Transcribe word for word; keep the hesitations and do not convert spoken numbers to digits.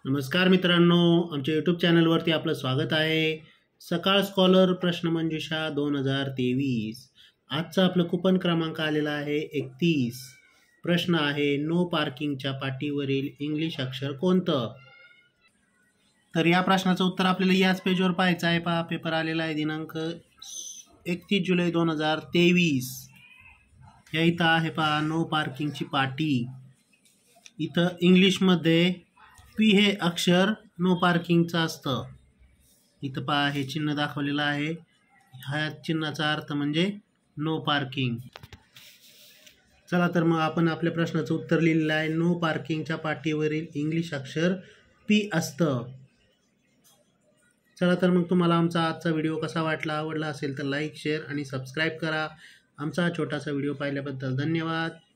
नमस्कार मित्रांनो, आमच्या यूट्यूब चॅनलवरती आपलं स्वागत आहे. सकाळ स्कॉलर प्रश्नमंजुषा दोन हजार तेवीस. आजचा आपलं कुपन क्रमांक आलेला आहे एकतीस. प्रश्न आहे, नो पार्किंगच्या पाटीवरील इंग्लिश अक्षर कोणतं? तर या प्रश्नाचं उत्तर आपल्याला याच पेजवर पाहायचं आहे. पहा, पेपर आलेला आहे दिनांक एकतीस जुलै दोन हजार तेवीस. या इथं आहे पहा, नो पार्किंगची पाटी. इथं इंग्लिशमध्ये पी हे अक्षर नो पार्किंगचं असतं. इथं पहा, हे चिन्ह दाखवलेलं आहे. ह्या चिन्हाचा अर्थ म्हणजे नो पार्किंग. चला तर मग आपण आपल्या प्रश्नाचं उत्तर लिहिलेलं आहे. नो पार्किंगच्या पाटीवरील इंग्लिश अक्षर पी असतं. चला तर मग तुम्हाला आमचा आजचा व्हिडिओ कसा वाटला? आवडला असेल तर लाईक, शेअर आणि सबस्क्राईब करा. आमचा छोटासा व्हिडिओ पाहिल्याबद्दल धन्यवाद.